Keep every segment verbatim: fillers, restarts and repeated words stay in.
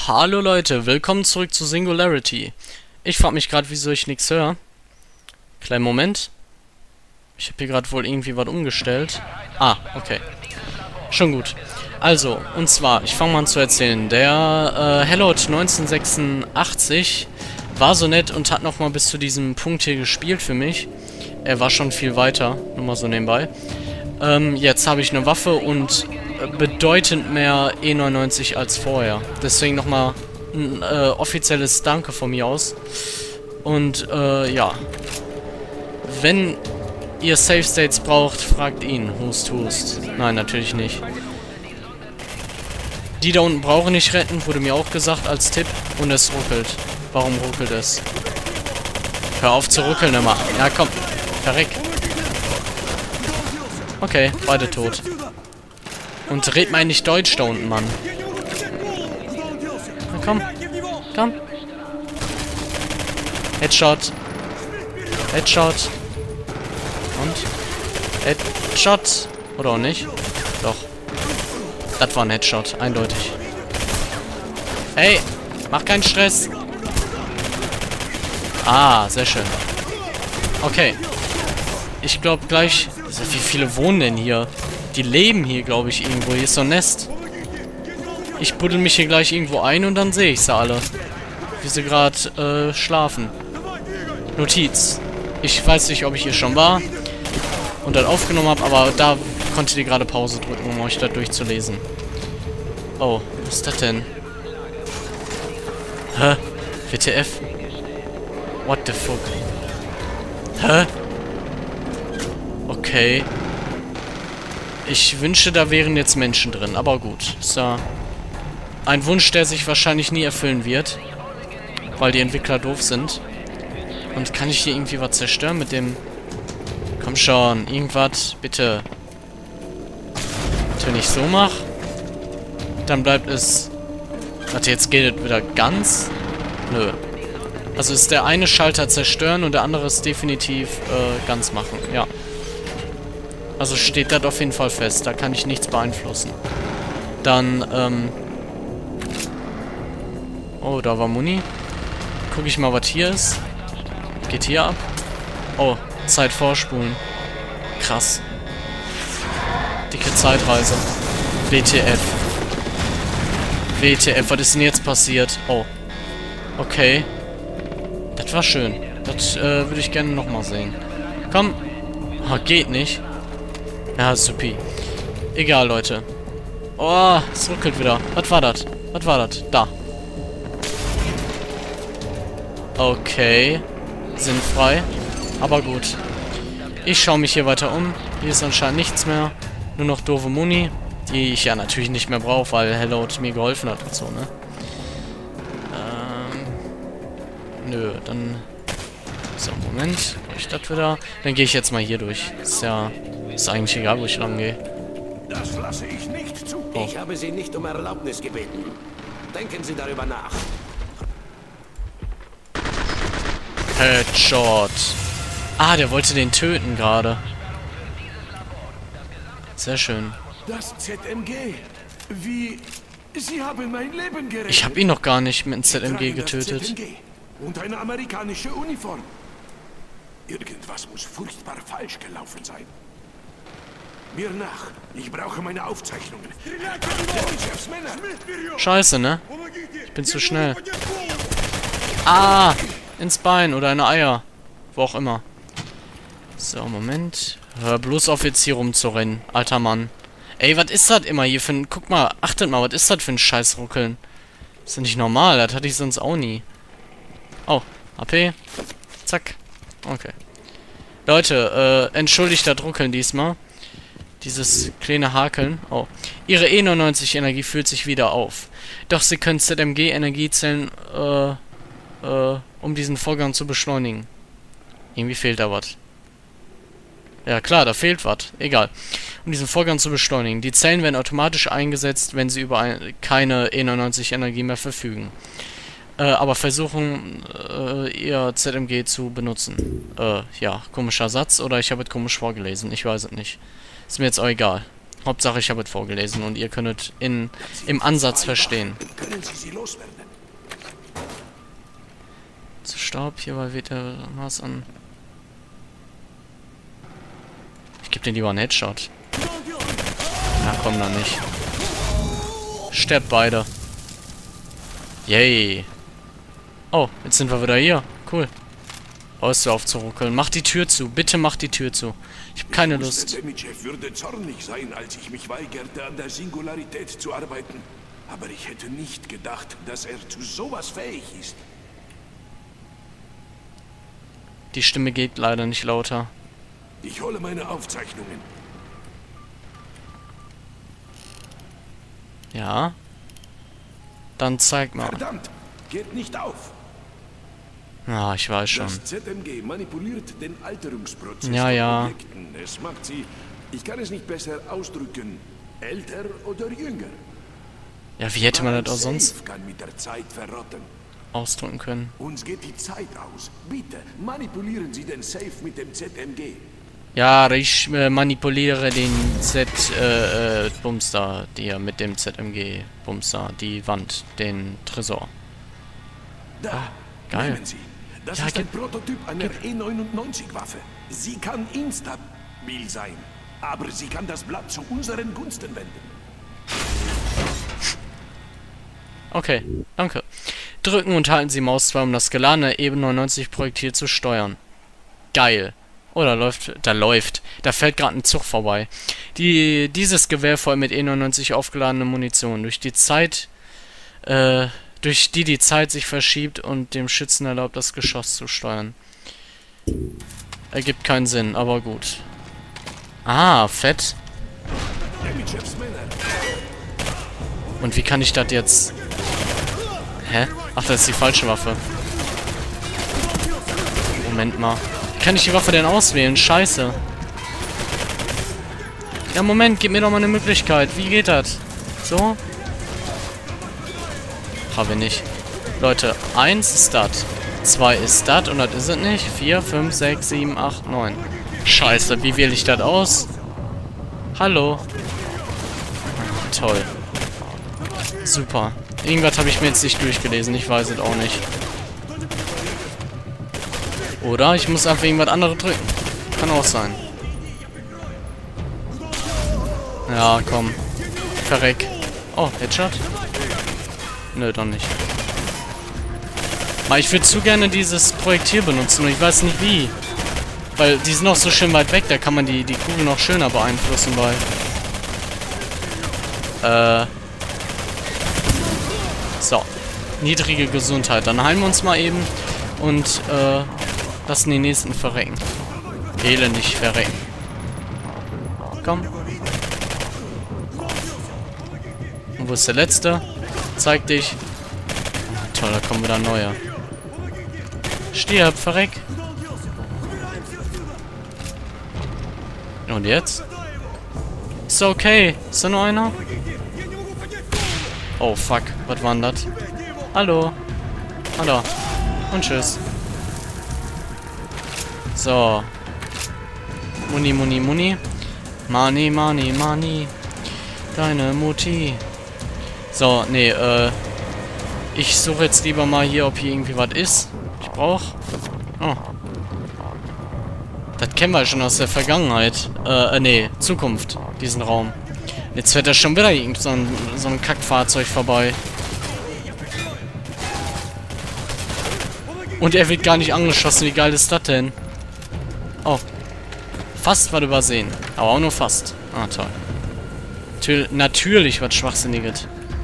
Hallo Leute, willkommen zurück zu Singularity. Ich frage mich gerade, wieso ich nichts höre. Kleinen Moment. Ich habe hier gerade wohl irgendwie was umgestellt. Ah, okay. Schon gut. Also, und zwar, ich fange mal an zu erzählen. Der äh, Hellot neunzehnhundertsechsundachtzig war so nett und hat nochmal bis zu diesem Punkt hier gespielt für mich. Er war schon viel weiter, nur mal so nebenbei. Ähm, jetzt habe ich eine Waffe und bedeutend mehr E neunundneunzig als vorher. Deswegen nochmal ein äh, offizielles Danke von mir aus. Und äh, ja. Wenn ihr Safe States braucht, fragt ihn. Hust, hust. Nein, natürlich nicht. Die da unten brauchen nicht retten, wurde mir auch gesagt als Tipp. Und es ruckelt. Warum ruckelt es? Hör auf zu ruckeln immer. Ja, komm. Verreck. Okay, beide tot. Und red mal nicht Deutsch da unten, Mann. Na komm. Komm. Headshot. Headshot. Und? Headshot. Oder auch nicht? Doch. Das war ein Headshot. Eindeutig. Hey. Mach keinen Stress. Ah, sehr schön. Okay. Ich glaube gleich... Wie viele wohnen denn hier? Die leben hier, glaube ich, irgendwo. Hier ist so ein Nest. Ich buddel mich hier gleich irgendwo ein und dann sehe ich sie alle. Wie sie gerade äh, schlafen. Notiz. Ich weiß nicht, ob ich hier schon war und dann aufgenommen habe, aber da konntet ihr gerade Pause drücken, um euch da durchzulesen. Oh, was ist das denn? Hä? W T F? What the fuck? Hä? Okay. Ich wünsche, da wären jetzt Menschen drin, aber gut. Ist ja ein Wunsch, der sich wahrscheinlich nie erfüllen wird, weil die Entwickler doof sind. Und kann ich hier irgendwie was zerstören mit dem... Komm schon, irgendwas, bitte. Und wenn ich so mache, dann bleibt es... Warte, jetzt geht es wieder ganz? Nö. Also ist der eine Schalter zerstören und der andere ist definitiv äh, ganz machen, ja. Also steht das auf jeden Fall fest. Da kann ich nichts beeinflussen. Dann, ähm... Oh, da war Muni. Guck ich mal, was hier ist. Geht hier ab. Oh, Zeit vorspulen. Krass. Dicke Zeitreise. W T F. W T F, was ist denn jetzt passiert? Oh. Okay. Das war schön. Das äh, würde ich gerne nochmal sehen. Komm. Oh, geht nicht. Ja, supi. Egal, Leute. Oh, es ruckelt wieder. Was war das? Was war das? Da. Okay. Sinnfrei. Aber gut. Ich schaue mich hier weiter um. Hier ist anscheinend nichts mehr. Nur noch doofe Muni, die ich ja natürlich nicht mehr brauche, weil Hellot mir geholfen hat und so, ne? Ähm. Nö, dann... So, Moment. Mach ich das wieder? Dann gehe ich jetzt mal hier durch. Ist ja... Ist eigentlich egal, wo ich lang gehe. Das lasse ich nicht zu. Oh. Ich habe Sie nicht um Erlaubnis gebeten. Denken Sie darüber nach. Headshot. Ah, der wollte den töten gerade. Sehr schön. Das Z M G. Wie... Sie haben mein Leben gerettet. Ich habe ihn noch gar nicht mit dem Z M G getötet. Z M G und eine amerikanische Uniform. Irgendwas muss furchtbar falsch gelaufen sein. Mir nach. Ich brauche meine Aufzeichnungen. Scheiße, ne? Ich bin zu schnell. Ah! Ins Bein oder in Eier. Wo auch immer. So, Moment. Hör bloß auf, jetzt hier rumzurennen. Alter Mann. Ey, was ist das immer hier für ein... Guck mal, achtet mal, was ist das für ein Scheißruckeln? Das ist ja nicht normal, das hatte ich sonst auch nie. Oh, H P. Zack. Okay. Leute, äh, entschuldigt das Ruckeln diesmal. Dieses kleine Hakeln. Oh. Ihre E neunundneunzig Energie fühlt sich wieder auf. Doch sie können Z M G-Energiezellen, äh, äh, um diesen Vorgang zu beschleunigen. Irgendwie fehlt da was. Ja klar, da fehlt was. Egal. Um diesen Vorgang zu beschleunigen. Die Zellen werden automatisch eingesetzt, wenn sie über ein, keine E neunundneunzig Energie mehr verfügen. Äh, aber versuchen, äh, ihr Z M G zu benutzen. Äh, ja, komischer Satz oder ich habe es komisch vorgelesen. Ich weiß es nicht. Ist mir jetzt auch egal. Hauptsache, ich habe es vorgelesen und ihr könnt in im Ansatz verstehen. Können Sie sie loswerden? Zu Staub, hier war wieder was an. Ich gebe dir lieber einen Headshot. Na komm, dann nicht. Sterbt beide. Yay. Oh, jetzt sind wir wieder hier. Cool. Hörst du auf zu ruckeln. Mach die Tür zu. Bitte mach die Tür zu. Ich habe keine Lust. Der Demitschew würde zornig sein, als ich mich weigerte, an der Singularität zu arbeiten. Aber ich hätte nicht gedacht, dass er zu sowas fähig ist. Die Stimme geht leider nicht lauter. Ich hole meine Aufzeichnungen. Ja. Dann zeig mal. Verdammt, geht nicht auf. Ah, ich weiß schon. Das Z M G manipuliert den Alterungsprozess Ja, von ja. Objekten. Es macht sie, ich kann es nicht besser ausdrücken, älter oder jünger. Ja, wie hätte man Mein das auch sonst Safe kann mit der Zeit verrotten. ausdrücken können? Uns geht die Zeit aus. Bitte, manipulieren Sie den Safe mit dem Z M G. Ja, ich äh, manipuliere den Z, äh, äh, Bumster, die mit dem Z M G Bumster, die Wand, den Tresor. Da, Ah, geil. nehmen Sie. Das Ja, ist ein gib- Prototyp einer E neunundneunzig Waffe. Sie kann instabil sein, aber sie kann das Blatt zu unseren Gunsten wenden. Okay, danke. Drücken und halten Sie Maus zwei, um das geladene E neunundneunzig Projektil zu steuern. Geil. Oh, da läuft, da läuft. Da fährt gerade ein Zug vorbei. Die, dieses Gewehr voll mit E neunundneunzig aufgeladene Munition. Durch die Zeit, äh, durch die die Zeit sich verschiebt und dem Schützen erlaubt, das Geschoss zu steuern. Ergibt keinen Sinn, aber gut. Ah, fett. Demitschew's Männer. Und wie kann ich das jetzt... Hä? Ach, das ist die falsche Waffe. Moment mal. Wie kann ich die Waffe denn auswählen? Scheiße. Ja, Moment, gib mir doch mal eine Möglichkeit. Wie geht das? So? Habe nicht. Leute, eins ist das. zwei ist das und das ist es nicht. vier, fünf, sechs, sieben, acht, neun. Scheiße, wie wähle ich das aus? Hallo. Toll. Super. Irgendwas habe ich mir jetzt nicht durchgelesen. Ich weiß es auch nicht. Oder ich muss einfach irgendwas anderes drücken. Kann auch sein. Ja, komm. Verreck. Oh, Headshot? Nö, doch nicht. Aber ich würde zu gerne dieses Projektil benutzen und ich weiß nicht wie. Weil die sind noch so schön weit weg, da kann man die, die Kugel noch schöner beeinflussen bei. Äh. So. Niedrige Gesundheit. Dann heilen wir uns mal eben und äh, lassen die nächsten verrecken. Elendig verrecken. Komm. Und wo ist der letzte? Zeig dich. Toll, da kommen wieder neue. Stirb, verreck. Und jetzt? Ist okay. Ist da nur einer? Oh, fuck. Was war denn das? Hallo. Hallo. Und tschüss. So. Muni, Muni, Muni. Money, Money, Money. Deine Mutti. So, nee, äh. Ich suche jetzt lieber mal hier, ob hier irgendwie was ist. Ich brauch. Oh. Das kennen wir schon aus der Vergangenheit. Äh, äh, nee, Zukunft. Diesen Raum. Jetzt fährt da schon wieder irgend so ein, so ein Kackfahrzeug vorbei. Und er wird gar nicht angeschossen. Wie geil ist das denn? Oh. Fast was übersehen. Aber auch nur fast. Ah, toll. Tö- natürlich was Schwachsinniges.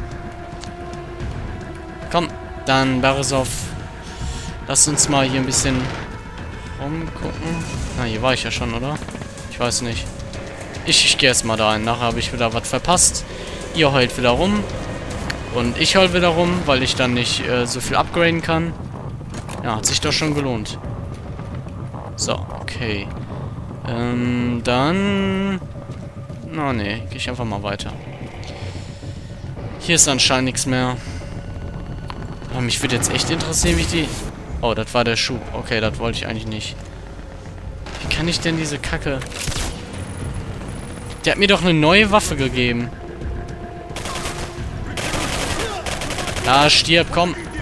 Komm, dann Barisov. Lass uns mal hier ein bisschen rumgucken. Na, hier war ich ja schon, oder? Ich weiß nicht. Ich, ich gehe erstmal da hin. Nachher habe ich wieder was verpasst. Ihr heult wieder rum. Und ich heul wieder rum, weil ich dann nicht äh, so viel upgraden kann. Ja, hat sich doch schon gelohnt. So, okay. Ähm, dann... Na, nee, gehe ich einfach mal weiter. Hier ist anscheinend nichts mehr. Aber mich würde jetzt echt interessieren, wie ich die... Oh, das war der Schub. Okay, das wollte ich eigentlich nicht. Wie kann ich denn diese Kacke... Der hat mir doch eine neue Waffe gegeben. Ja, stirb, komm.